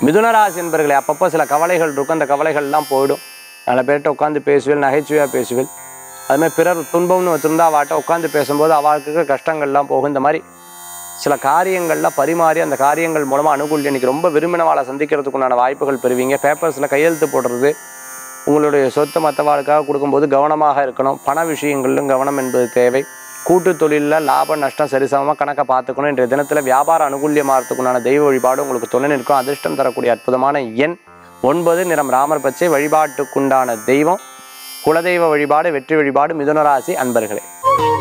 மிதுன ராசி என்பர்களே, அப்பப்போ சில கவலைகள் இருக்கும், அந்த கவலைகள்லாம் போயிடும். நல்ல பேர்கிட்ட உட்காந்து பேசுவேன், நகைச்சுவையாக பேசுவேன். அதுமாதிரி பிறர் துன்பம்னு வச்சுருந்தா அவள்கிட்ட உட்காந்து பேசும்போது அவளுக்கு கஷ்டங்கள்லாம் போகும். இந்த மாதிரி சில காரியங்கள்லாம் பரிமாறி அந்த காரியங்கள் மூலமாக அனுகூலியம். இன்றைக்கி ரொம்ப விரும்பினவாளை சந்திக்கிறதுக்குண்டான வாய்ப்புகள் பெறுவீங்க. பேப்பர்ஸில் கையெழுத்து போடுறது, உங்களுடைய சொத்து மற்றவாளுக்காக கொடுக்கும்போது கவனமாக இருக்கணும். பண விஷயங்களிலும் கவனம் என்பது தேவை. கூட்டு தொழிலில் லாப நஷ்டம் சரிசமமாக கணக்கை பார்த்துக்கணும். இன்றைய தினத்தில் வியாபார அனுகூல்யமாகறதுக்குண்டான தெய்வ வழிபாடு உங்களுக்கு துணை நிற்கும். அதிர்ஷ்டம் தரக்கூடிய அற்புதமான எண் 9, நிறம் ராமர் பச்சை. வழிபாட்டுக்குண்டான தெய்வம் குலதெய்வ வழிபாடு, வெற்றி வழிபாடு. மிதுன ராசி அன்பர்களே.